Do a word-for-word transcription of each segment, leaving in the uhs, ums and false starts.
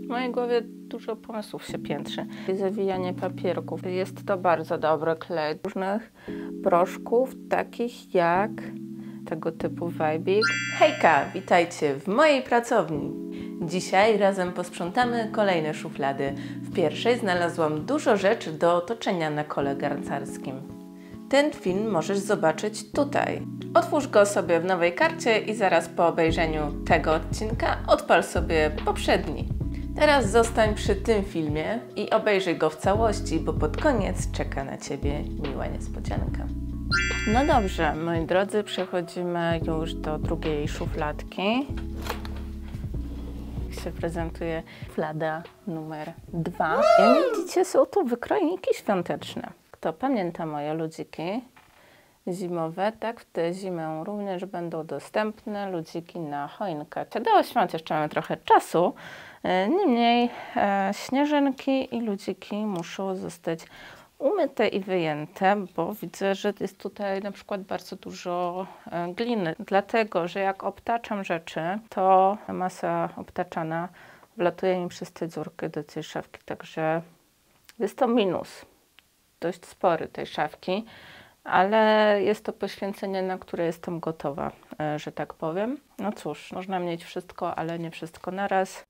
W mojej głowie dużo pomysłów się piętrzy. Zawijanie papierków. Jest to bardzo dobry klej różnych proszków, takich jak tego typu Vibik. Hejka, witajcie w mojej pracowni. Dzisiaj razem posprzątamy kolejne szuflady. W pierwszej znalazłam dużo rzeczy do otoczenia na kole garncarskim. Ten film możesz zobaczyć tutaj. Otwórz go sobie w nowej karcie i zaraz po obejrzeniu tego odcinka odpal sobie poprzedni. Teraz zostań przy tym filmie i obejrzyj go w całości, bo pod koniec czeka na Ciebie miła niespodzianka. No dobrze, moi drodzy, przechodzimy już do drugiej szufladki. Jak się prezentuje szuflada numer dwa. Jak widzicie, są to wykrojniki świąteczne. Kto pamięta moje ludziki zimowe, tak w tę zimę również będą dostępne ludziki na choinkę. Do świąt jeszcze mamy trochę czasu, niemniej e, śnieżynki i ludziki muszą zostać umyte i wyjęte, bo widzę, że jest tutaj na przykład bardzo dużo e, gliny. Dlatego, że jak obtaczam rzeczy, to masa obtaczana wlatuje mi przez te dziurki do tej szafki, także jest to minus dość spory tej szafki, ale jest to poświęcenie, na które jestem gotowa, e, że tak powiem. No cóż, można mieć wszystko, ale nie wszystko naraz.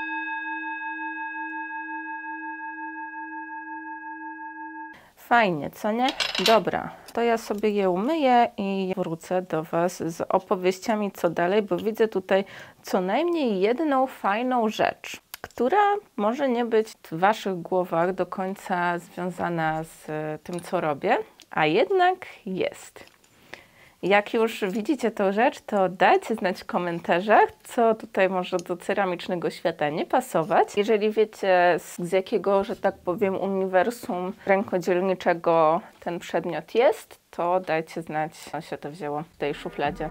Fajnie, co nie? Dobra, to ja sobie je umyję i wrócę do Was z opowieściami co dalej, bo widzę tutaj co najmniej jedną fajną rzecz, która może nie być w Waszych głowach do końca związana z tym, co robię, a jednak jest. Jak już widzicie tę rzecz, to dajcie znać w komentarzach, co tutaj może do ceramicznego świata nie pasować. Jeżeli wiecie, z jakiego, że tak powiem, uniwersum rękodzielniczego ten przedmiot jest, to dajcie znać, skąd się to wzięło w tej szufladzie.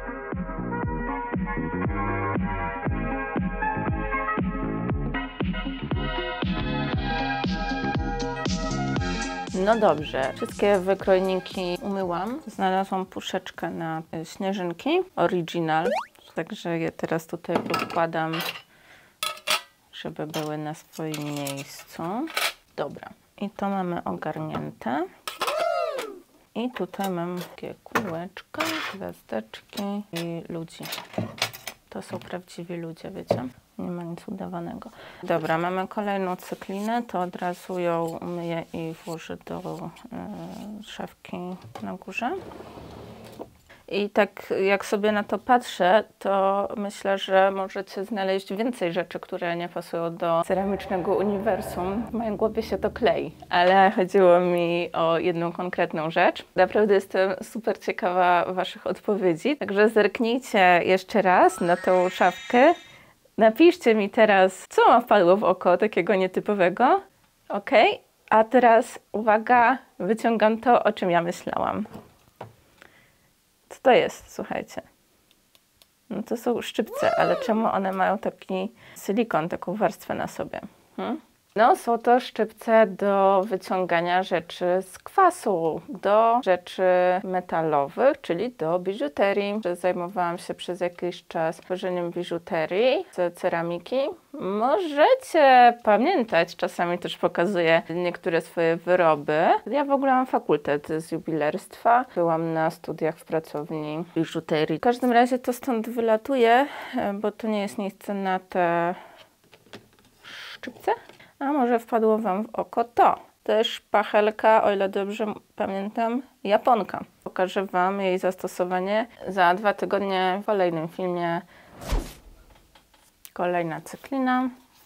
No dobrze, wszystkie wykrojniki umyłam. Znalazłam puszeczkę na śnieżynki, original, także je teraz tutaj podkładam, żeby były na swoim miejscu. Dobra, i to mamy ogarnięte. I tutaj mam takie kółeczka, gwiazdeczki i ludzi. To są prawdziwi ludzie, wiecie? Nie ma nic udawanego. Dobra, mamy kolejną cyklinę, to od razu ją umyję i włożę do y, szafki na górze. I tak jak sobie na to patrzę, to myślę, że możecie znaleźć więcej rzeczy, które nie pasują do ceramicznego uniwersum. W mojej głowie się to klei, ale chodziło mi o jedną konkretną rzecz. Naprawdę jestem super ciekawa Waszych odpowiedzi, także zerknijcie jeszcze raz na tą szafkę. Napiszcie mi teraz, co Wam wpadło w oko takiego nietypowego. Ok, a teraz uwaga, wyciągam to, o czym ja myślałam. Co to jest? Słuchajcie. No to są szczypce, ale czemu one mają taki silikon, taką warstwę na sobie? Hmm? No, są to szczypce do wyciągania rzeczy z kwasu, do rzeczy metalowych, czyli do biżuterii. Zajmowałam się przez jakiś czas tworzeniem biżuterii z ceramiki. Możecie pamiętać, czasami też pokazuję niektóre swoje wyroby. Ja w ogóle mam fakultet z jubilerstwa. Byłam na studiach w pracowni biżuterii. W każdym razie to stąd wylatuje, bo to nie jest miejsce na te szczypce. A może wpadło Wam w oko to. Też pachelka, o ile dobrze pamiętam, Japonka. Pokażę Wam jej zastosowanie za dwa tygodnie w kolejnym filmie. Kolejna cyklina.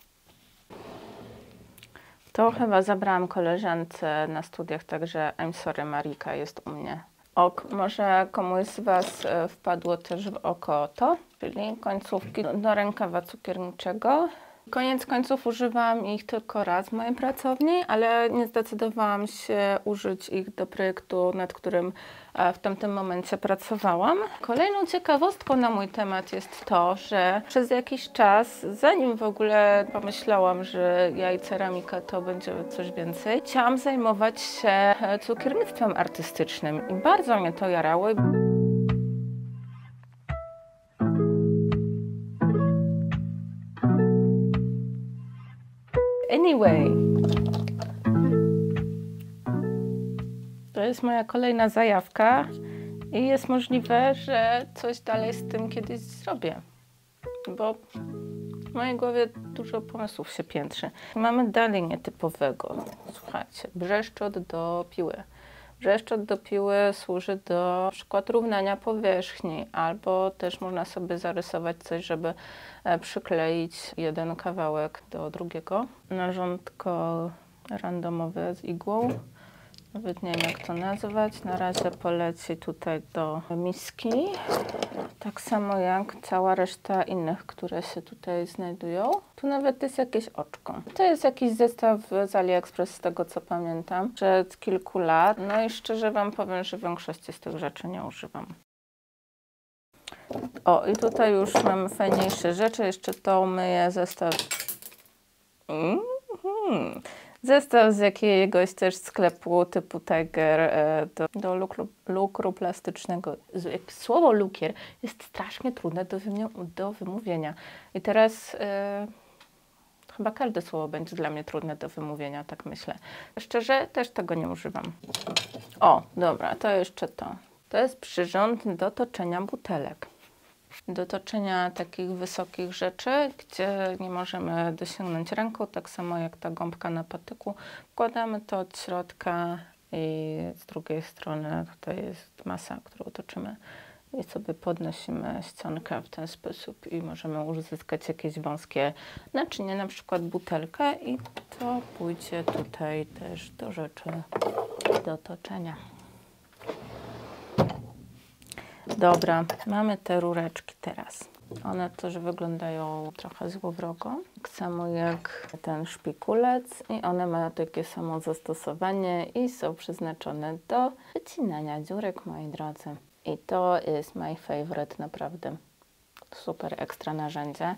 To chyba zabrałam koleżance na studiach, także I'm sorry, Marika jest u mnie. Ok, może komuś z Was wpadło też w oko to, czyli końcówki do rękawa cukierniczego. Koniec końców używam ich tylko raz w mojej pracowni, ale nie zdecydowałam się użyć ich do projektu, nad którym w tamtym momencie pracowałam. Kolejną ciekawostką na mój temat jest to, że przez jakiś czas, zanim w ogóle pomyślałam, że ja i ceramika to będzie coś więcej, chciałam zajmować się cukiernictwem artystycznym i bardzo mnie to jarało. Anyway. To jest moja kolejna zajawka i jest możliwe, że coś dalej z tym kiedyś zrobię, bo w mojej głowie dużo pomysłów się piętrzy. Mamy dalej nietypowego. Słuchajcie, brzeszczot do piły. Brzeszczot do piły służy do na przykład równania powierzchni, albo też można sobie zarysować coś, żeby przykleić jeden kawałek do drugiego. Narządko randomowe z igłą. Nawet nie wiem, jak to nazwać. Na razie poleci tutaj do miski. Tak samo jak cała reszta innych, które się tutaj znajdują. Tu nawet jest jakieś oczko. To jest jakiś zestaw z AliExpress, z tego co pamiętam, przed kilku lat. No i szczerze wam powiem, że większości z tych rzeczy nie używam. O, i tutaj już mamy fajniejsze rzeczy. Jeszcze to myję zestaw. Mm -hmm. Zestaw z jakiegoś też sklepu typu Tiger e, do, do lukru, lukru plastycznego. Słowo lukier jest strasznie trudne do, do wymówienia. I teraz e, chyba każde słowo będzie dla mnie trudne do wymówienia, tak myślę. Szczerze, też tego nie używam. O, dobra, to jeszcze to. To jest przyrząd do toczenia butelek. Do toczenia takich wysokich rzeczy, gdzie nie możemy dosięgnąć ręką, tak samo jak ta gąbka na patyku. Wkładamy to od środka i z drugiej strony tutaj jest masa, którą toczymy i sobie podnosimy ściankę w ten sposób i możemy uzyskać jakieś wąskie naczynie, na przykład butelkę, i to pójdzie tutaj też do rzeczy do toczenia. Dobra, mamy te rureczki teraz. One też wyglądają trochę złowrogo, tak samo jak ten szpikulec, i one mają takie samo zastosowanie i są przeznaczone do wycinania dziurek, moi drodzy. I to jest my favorite, naprawdę. Super ekstra narzędzie.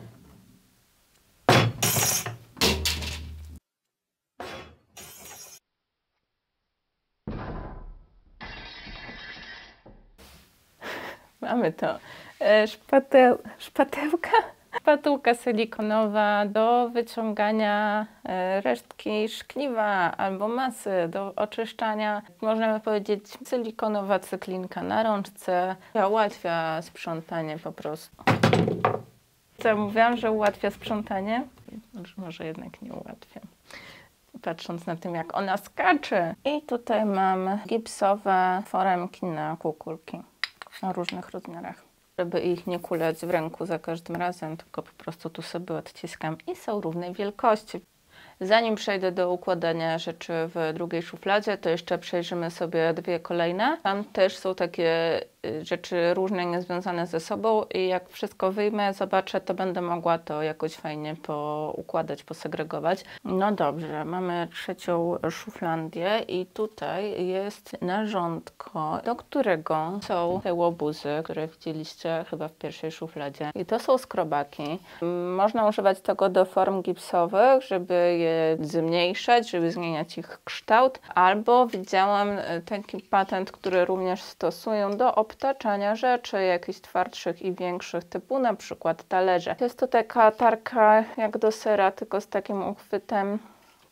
Mamy to. Szpateł, szpatełka? Szpatułka silikonowa do wyciągania resztki szkliwa albo masy, do oczyszczania. Można by powiedzieć silikonowa cyklinka na rączce. Ułatwia sprzątanie po prostu. Co, mówiłam, że ułatwia sprzątanie? Może jednak nie ułatwia. Patrząc na tym, jak ona skacze. I tutaj mam gipsowe foremki na kukulki o różnych rozmiarach. Żeby ich nie kuleć w ręku za każdym razem, tylko po prostu tu sobie odciskam i są równej wielkości. Zanim przejdę do układania rzeczy w drugiej szufladzie, to jeszcze przejrzymy sobie dwie kolejne. Tam też są takie rzeczy różne, niezwiązane ze sobą, i jak wszystko wyjmę, zobaczę, to będę mogła to jakoś fajnie poukładać, posegregować. No dobrze, mamy trzecią szuflandię i tutaj jest narządko, do którego są te łobuzy, które widzieliście chyba w pierwszej szufladzie. I to są skrobaki. Można używać tego do form gipsowych, żeby je zmniejszać, żeby zmieniać ich kształt, albo widziałam taki patent, który również stosują do obtaczania rzeczy jakichś twardszych i większych, typu na przykład talerze. Jest to taka tarka jak do sera, tylko z takim uchwytem.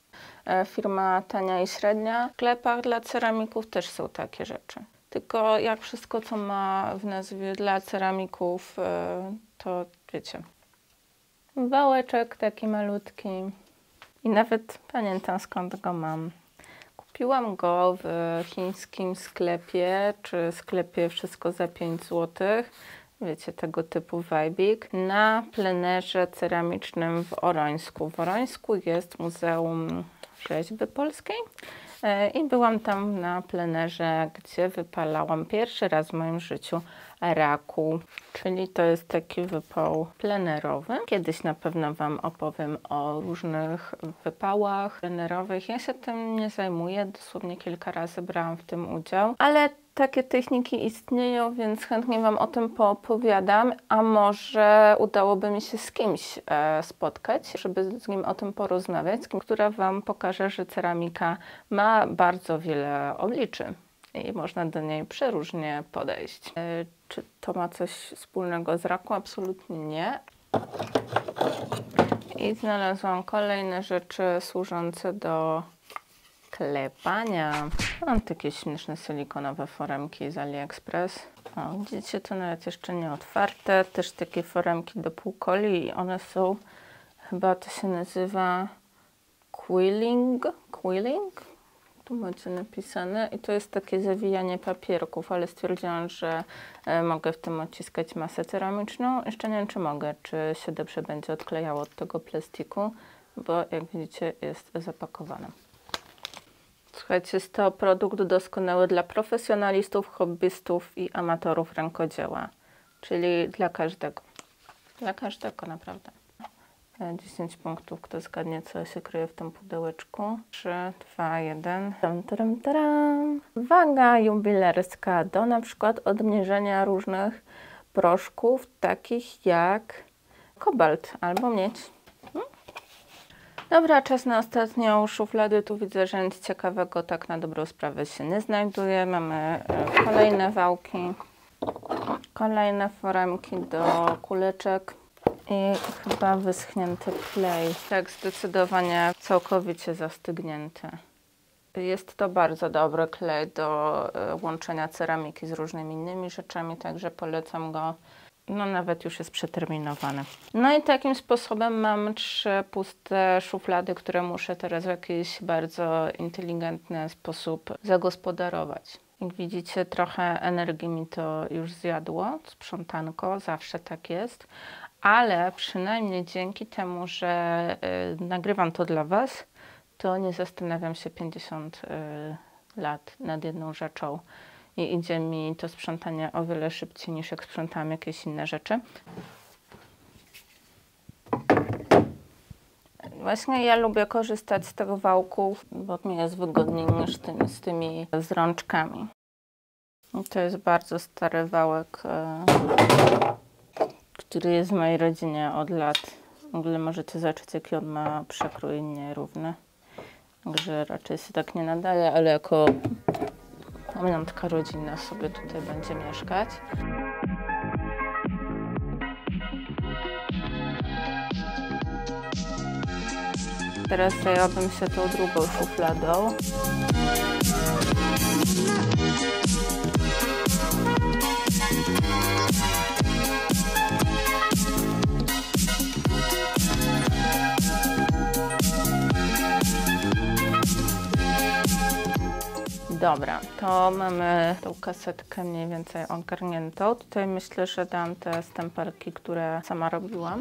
Firma tania i średnia. W sklepach dla ceramików też są takie rzeczy. Tylko jak wszystko, co ma w nazwie dla ceramików, to wiecie. Wałeczek taki malutki. I nawet pamiętam, skąd go mam. Kupiłam go w chińskim sklepie, czy sklepie Wszystko za pięć złotych. Wiecie, tego typu wajbik. Na plenerze ceramicznym w Orońsku. W Orońsku jest Muzeum Rzeźby Polskiej. I byłam tam na plenerze, gdzie wypalałam pierwszy raz w moim życiu raku, czyli to jest taki wypał plenerowy. Kiedyś na pewno Wam opowiem o różnych wypałach plenerowych. Ja się tym nie zajmuję, dosłownie kilka razy brałam w tym udział, ale takie techniki istnieją, więc chętnie Wam o tym poopowiadam, a może udałoby mi się z kimś e, spotkać, żeby z nim o tym porozmawiać, z kim, która Wam pokaże, że ceramika ma bardzo wiele obliczy i można do niej przeróżnie podejść. E, czy to ma coś wspólnego z raku? Absolutnie nie. I znalazłam kolejne rzeczy służące do klepania. Mam takie śmieszne silikonowe foremki z AliExpress. O, widzicie, to nawet jeszcze nie otwarte. Też takie foremki do półkoli i one są, chyba to się nazywa quilling. Quilling? Tu macie napisane. I to jest takie zawijanie papierków, ale stwierdziłam, że e, mogę w tym odciskać masę ceramiczną. Jeszcze nie wiem, czy mogę, czy się dobrze będzie odklejało od tego plastiku, bo jak widzicie, jest zapakowane. Słuchajcie, jest to produkt doskonały dla profesjonalistów, hobbystów i amatorów rękodzieła, czyli dla każdego. Dla każdego, naprawdę. dziesięć punktów, kto zgadnie, co się kryje w tym pudełeczku. trzy, dwa, jeden. Tam, tam, tam. Waga jubilerska do na przykład odmierzenia różnych proszków, takich jak kobalt albo miedź. Hmm? Dobra, czas na ostatnią szufladę. Tu widzę, że nic ciekawego tak na dobrą sprawę się nie znajduje. Mamy kolejne wałki, kolejne foremki do kuleczek i chyba wyschnięty klej. Tak, zdecydowanie całkowicie zastygnięty. Jest to bardzo dobry klej do łączenia ceramiki z różnymi innymi rzeczami, także polecam go. No nawet już jest przeterminowany. No i takim sposobem mam trzy puste szuflady, które muszę teraz w jakiś bardzo inteligentny sposób zagospodarować. Jak widzicie, trochę energii mi to już zjadło, sprzątanko, zawsze tak jest. Ale przynajmniej dzięki temu, że y, nagrywam to dla Was, to nie zastanawiam się pięćdziesiąt y, lat nad jedną rzeczą. I idzie mi to sprzątanie o wiele szybciej, niż jak sprzątałam jakieś inne rzeczy. Właśnie ja lubię korzystać z tego wałku, bo mi jest wygodniej niż tymi, z tymi z rączkami. I to jest bardzo stary wałek, który jest w mojej rodzinie od lat. W ogóle możecie zobaczyć, jaki on ma przekrój nierówny. Także raczej się tak nie nadaje, ale jako pamiątka rodzinna sobie tutaj będzie mieszkać. Teraz zajęłabym się tą drugą szufladą. Dobra, to mamy tą kasetkę mniej więcej ogarniętą. Tutaj myślę, że dam te stempelki, które sama robiłam.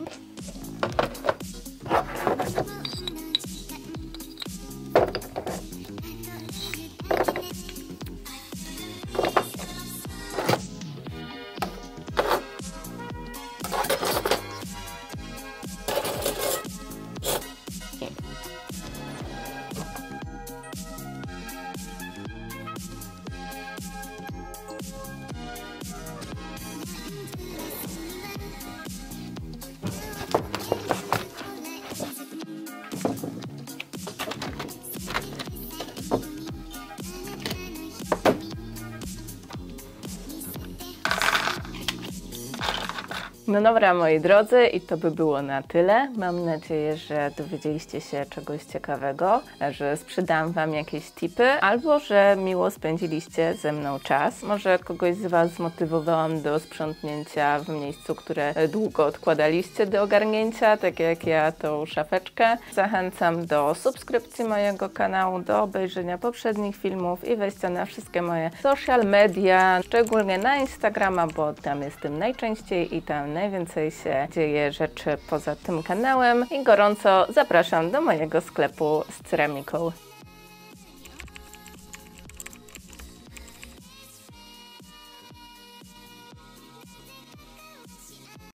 No dobra, moi drodzy, i to by było na tyle. Mam nadzieję, że dowiedzieliście się czegoś ciekawego, że sprzedałam Wam jakieś tipy, albo że miło spędziliście ze mną czas. Może kogoś z Was zmotywowałam do sprzątnięcia w miejscu, które długo odkładaliście do ogarnięcia, tak jak ja tą szafeczkę. Zachęcam do subskrypcji mojego kanału, do obejrzenia poprzednich filmów i wejścia na wszystkie moje social media, szczególnie na Instagrama, bo tam jestem najczęściej i tam najwięcej się dzieje rzeczy poza tym kanałem i gorąco zapraszam do mojego sklepu z ceramiką.